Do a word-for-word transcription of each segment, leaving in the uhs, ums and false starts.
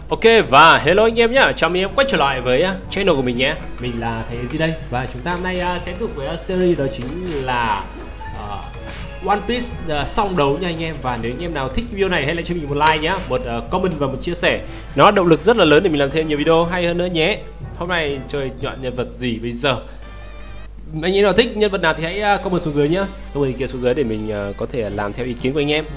Ok và hello anh em nhé, chào mừng em quay trở lại với channel của mình nhé. Mình là thầy gì đây và chúng ta hôm nay sẽ tiếp tục với series đó chính là uh, One Piece uh, song đấu nha anh em. Và nếu anh em nào thích video này hãy lại cho mình một like nhé, một uh, comment và một chia sẻ. Nó là động lực rất là lớn để mình làm thêm nhiều video hay hơn nữa nhé. Hôm nay chơi chọn nhân vật gì bây giờ? Anh em nào thích nhân vật nào thì hãy comment xuống dưới nhé. Comment ý kiến xuống dưới để mình uh, có thể làm theo ý kiến của anh em.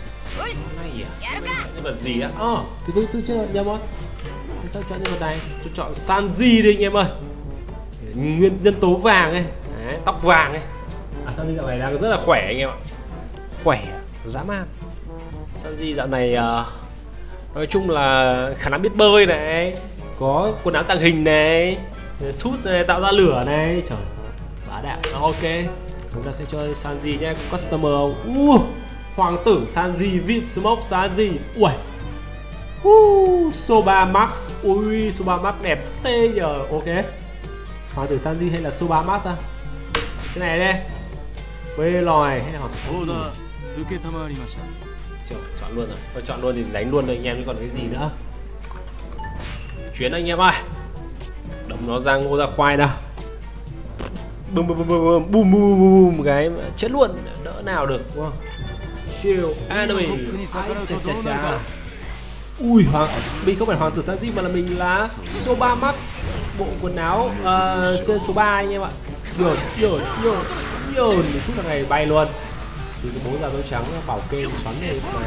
Nhân vật gì á? Ờ, oh, từ từ từ chưa nhầm không? Thế sao chọn nhân vật này? Tôi chọn Sanji đi anh em ơi. Nguyên nhân tố vàng ấy, đấy, tóc vàng ấy. À, Sanji dạo này đang rất là khỏe anh em ạ. Khỏe, dã man. Sanji dạo này uh, nói chung là khả năng biết bơi này, có quần áo tàng hình này, sút này, tạo ra lửa này, trời, bá đạo. Ok, chúng ta sẽ chơi Sanji nhé, customer không? Uh. Hoàng tử Sanji, Vsmoke Sanji. Ui uh, Soba Max. Ui Soba Max đẹp tê giờ. Ok, Hoàng tử Sanji hay là Soba Max ta? Cái này đây, phê lòi hay là Hoàng tử Sanji? Chọn, chọn luôn rồi. Tôi chọn luôn thì đánh luôn rồi anh em, chứ còn cái gì nữa. Chuyến anh em ơi, đấm nó ra ngô ra khoai nào. Bum bum bum bum bum bum bum cái chết luôn, đỡ nào được đúng không? Shield enemy. Ai chà chà chà. Ui, hoàng mình không phải hoàng tử Sanji mà là mình là Soba Max, bộ quần áo uh, số ba anh em ạ. Nhổn nhổn nhổn nhổn suốt là ngày bay luôn. Thì cái bố già dâu trắng bảo kê xoắn này này.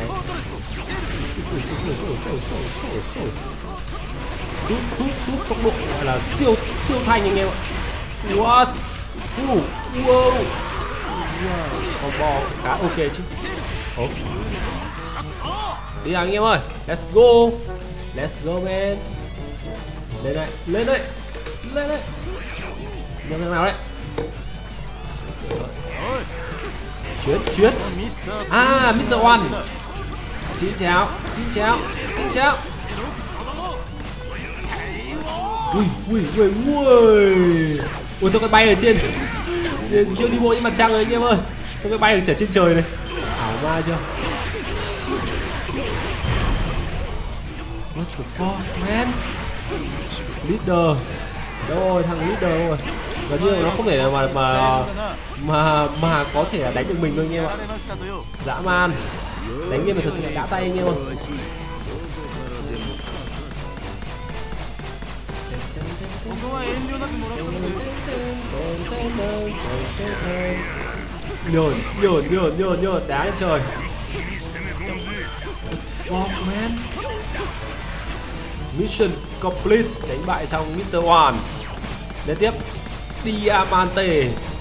Sút sút sút tốc độ gọi là siêu siêu thanh anh em ạ. What? Uh, wow. Con bò khá ok chứ. Oh. Đi nào anh em ơi, let's go, let's go man. Lên đây, lên đây, lên đây. Lên thằng nào đấy? Chuyến, chuyến. À, mít tơ One. Xin chào, xin chào, xin chào. Ui, ui, ui, ui. Ui, tôi cái bay ở trên. Chưa đi bộ trên mặt trăng rồi anh em ơi. Tôi cái bay ở trên trời này. Ảo ma chưa? What the fuck man? Leader. Đâu rồi, thằng leader rồi. Gần như là nó không thể nào mà mà mà mà có thể đánh được mình thôi anh em ạ. Dã man. Đánh game này thật sự là đã tay anh em ơi. Nhổn nhổn nhổn nhổn nhổn đá lên trời. Fuck man. Mission complete. Đánh bại xong mít tơ One. Đến tiếp Diamante.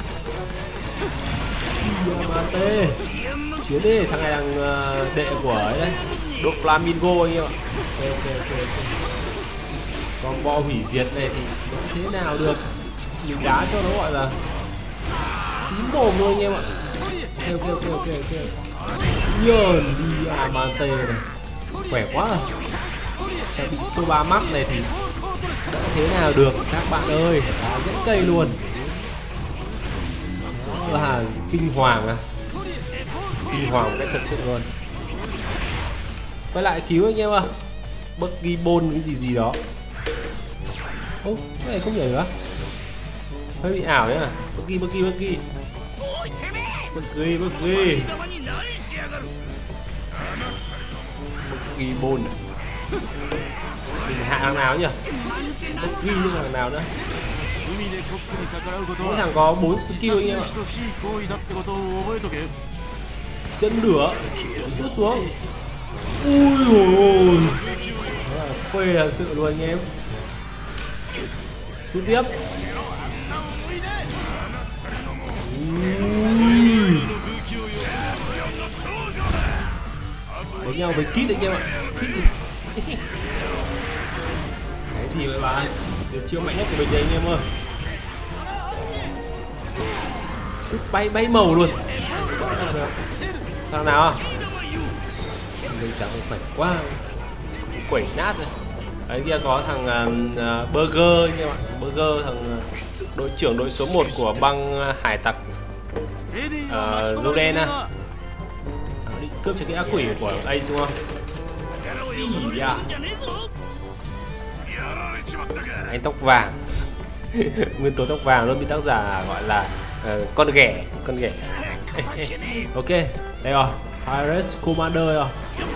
Diamante. Chiến đi, thằng này đang uh, đệ của ấy đấy, Do Flamingo anh em ạ. Ok ok ok, okay. Con bo hủy diệt này thì nó thế nào được, mình đá cho nó gọi là tím mồm thôi anh em ạ. Ok ok ok ok ok. Nhờn Diamante này khỏe quá rồi. Sẽ bị Soba Max này thì đỡ thế nào được các bạn ơi, đá rất cây luôn. Là kinh hoàng à, kinh hoàng một cách thật sự luôn. Quay lại cứu anh em ạ. Buggy Bone cái gì gì đó. Ô, cái này không nhảy nữa, hơi bị ảo nhá. Buggy Buggy Buggy Buggy Buggy Buggy Bone. Mình hạ thằng nào nhỉ? Buggy như thằng nào nữa? Mỗi thằng có bốn skill anh em ạ. Chân lửa sút xuống. Ui ôi, phê là sự luôn anh em. Sút tiếp. Đánh nhau với kit anh em ạ. Kit gì? Cái gì vậy bạn? Điều chiêu mạnh nhất của mình đây anh em ơi. Sút bay bay màu luôn. Thằng nào à? Mình chẳng khỏe quá, quẩy nát rồi. Đấy kia có thằng uh, Burger anh em ạ. Burger, thằng uh, đội trưởng đội số một của băng uh, hải tặc uh, Zoden à. Thằng đi cướp cho cái ác quỷ của Ace đúng không? Ý à. Anh tóc vàng. Nguyên tố tóc vàng luôn bị tác giả gọi là uh, con ghẻ, con ghẻ. Ok, đây rồi, Pirates Commander rồi.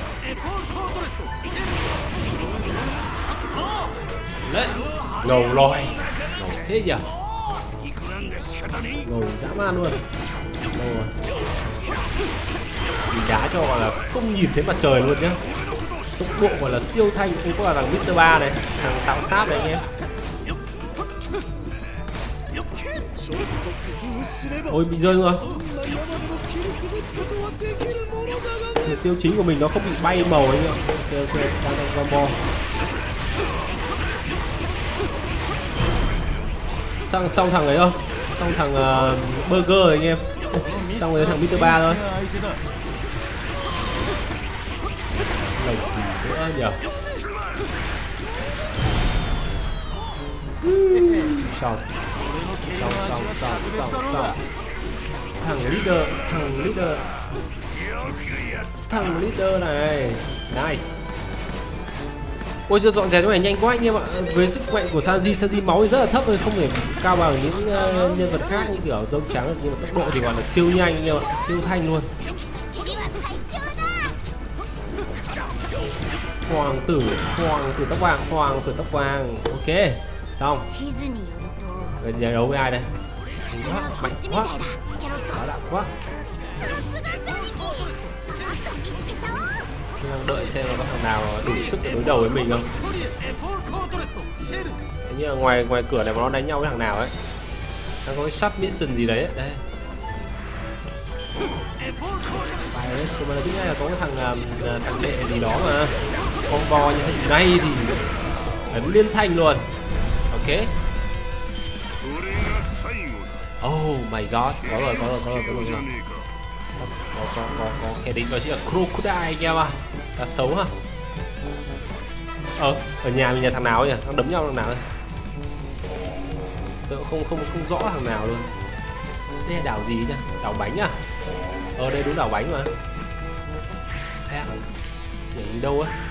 Lên, ngầu lòi, ngầu thế nhỉ, ngầu dã man luôn. Ngầu. Bị đá cho gọi là không nhìn thấy mặt trời luôn nhá. Tốc độ gọi là siêu thanh. Cũng có là thằng mít tơ ba này, thằng tạo sát đấy anh em. Ôi bị rơi rồi. Mục tiêu chính của mình nó không bị bay màu ấy nhá. Ok ok, đang đang combo. Sang xong thằng ấy không? Xong thằng uh, burger rồi anh em. Xong rồi thằng mít tơ ba thôi. Lẩu gì nữa nhỉ? Xong xong xong xong xong xong thằng leader thằng leader thằng leader này nice. Ôi giờ dọn dẹp cái này nhanh quá anh em ạ. Với sức mạnh của Sanji, Sanji máu thì rất là thấp thôi, không thể cao bằng những uh, nhân vật khác như kiểu dâu trắng, nhưng mà tốc độ thì gọi là siêu nhanh anh em ạ, siêu thanh luôn. Hoàng tử, hoàng tử tóc vàng, hoàng tử tóc vàng. Ok, xong. Bây giờ đấu với ai đây? Quá, mạnh quá, quá đạn quá. Đang đợi xem là có thằng nào đủ sức để đối đầu với mình không. Thế như là ngoài ngoài cửa này mà nó đánh nhau với thằng nào ấy. Đang có cái submission gì đấy, đây. Pirates Commander thứ nhất là có cái thằng thằng đệ gì đó mà combo như thế này thì ấn liên thanh luôn. Ok. Oh my god, có rồi, có rồi, có rồi, có rồi, có rồi. Có, có, có, có kẻ địch đó chỉ là Crocodile anh em à. Cá sấu hả? Ờ, ở nhà mình là thằng nào nhỉ? Đang đấm nhau thằng nào ấy? Tôi không không không rõ thằng nào luôn. Đây là đảo gì nhá? Đảo bánh à? Ờ đây đúng đảo bánh mà. À, nhảy đi đâu á?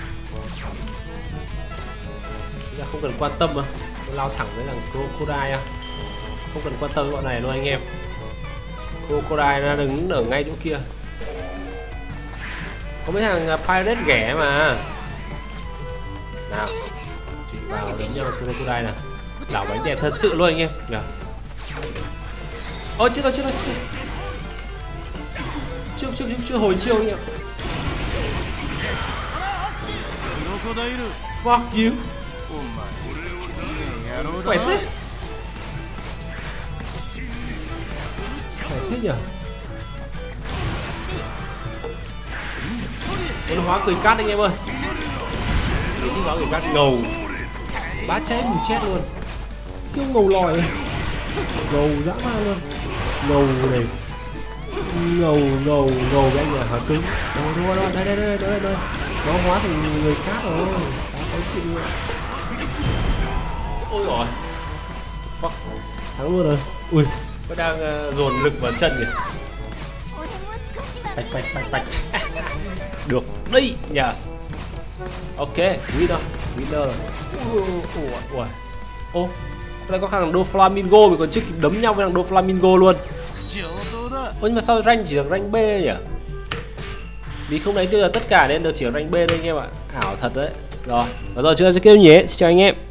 Chúng ta không cần quan tâm mà. Tôi lao thẳng với thằng Crocodile à. Không cần quan tâm với bọn này luôn anh em. Crocodile nó đứng ở ngay chỗ kia. Có mấy thằng pirate ghẻ mà. Nào, chỉ vào đánh nhau Crocodile nè. Đảo bánh đẹp thật sự luôn anh em. Nào. Ôi chết rồi, chết rồi, chết rồi. Chưa, chưa, chưa, chưa hồi chiêu anh em. Fuck you. Khỏe thế. Khỏe thế nhỉ. Nó hóa cười cát anh em ơi. Thì hóa cười cát ngầu. Bá cháy mù chết luôn. Siêu ngầu lòi. Ngầu dã man luôn. Ngầu này. Ngầu ngầu ngầu với anh nhà hóa cứng. Đâu đâu đâu đây đây đây đây đây. Nó hóa thành người khác rồi. Tao chịu luôn. Ôi rồi. Fuck. Thắng luôn rồi. Ui, nó đang uh, dồn lực vào chân kìa. Bạch bạch bạch bạch. Được đi nhỉ. Ok, winner, winner rồi. Ủa, ủa. Ô, đây có thằng Doflamingo mình còn chưa kịp đấm nhau với thằng Doflamingo luôn. Ôi nhưng mà sao rank chỉ được rank B nhỉ? Vì không đánh được tất cả nên được chỉ rank B thôi anh em ạ. Ảo thật đấy. Rồi, và rồi chúng ta sẽ kêu nhé. Xin chào anh em.